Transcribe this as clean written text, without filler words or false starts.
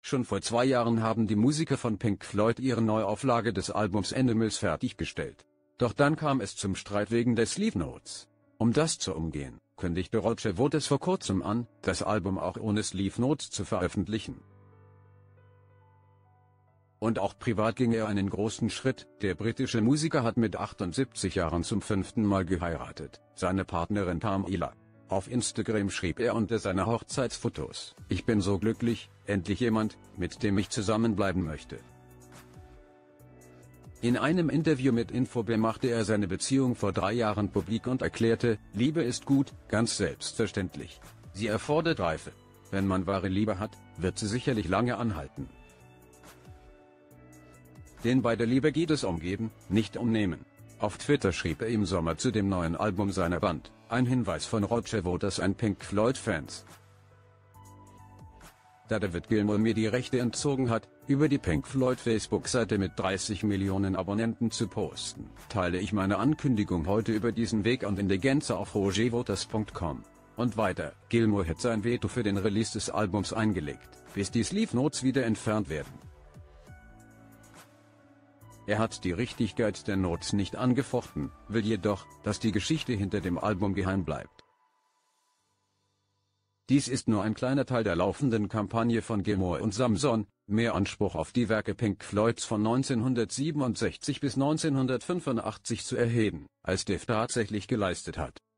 Schon vor 2 Jahren haben die Musiker von Pink Floyd ihre Neuauflage des Albums Animals fertiggestellt. Doch dann kam es zum Streit wegen der Sleeve Notes. Um das zu umgehen, kündigte Roger Waters vor kurzem an, das Album auch ohne Sleeve Notes zu veröffentlichen. Und auch privat ging er einen großen Schritt. Der britische Musiker hat mit 78 Jahren zum 5. Mal geheiratet, seine Partnerin Tamila. Auf Instagram schrieb er unter seine Hochzeitsfotos: „Ich bin so glücklich, endlich jemand, mit dem ich zusammenbleiben möchte." In einem Interview mit Infobay machte er seine Beziehung vor 3 Jahren publik und erklärte: „Liebe ist gut, ganz selbstverständlich. Sie erfordert Reife. Wenn man wahre Liebe hat, wird sie sicherlich lange anhalten." Denn bei der Liebe geht es um Geben, nicht um Nehmen. Auf Twitter schrieb er im Sommer zu dem neuen Album seiner Band: „Ein Hinweis von Roger Waters an Pink Floyd-Fans. Da David Gilmour mir die Rechte entzogen hat, über die Pink Floyd Facebook-Seite mit 30 Millionen Abonnenten zu posten, teile ich meine Ankündigung heute über diesen Weg und in der Gänze auf rogerwaters.com." Und weiter: „Gilmour hat sein Veto für den Release des Albums eingelegt, bis die Sleeve Notes wieder entfernt werden. Er hat die Richtigkeit der Notes nicht angefochten, will jedoch, dass die Geschichte hinter dem Album geheim bleibt. Dies ist nur ein kleiner Teil der laufenden Kampagne von Gilmour und Samson, mehr Anspruch auf die Werke Pink Floyds von 1967 bis 1985 zu erheben, als Dave tatsächlich geleistet hat."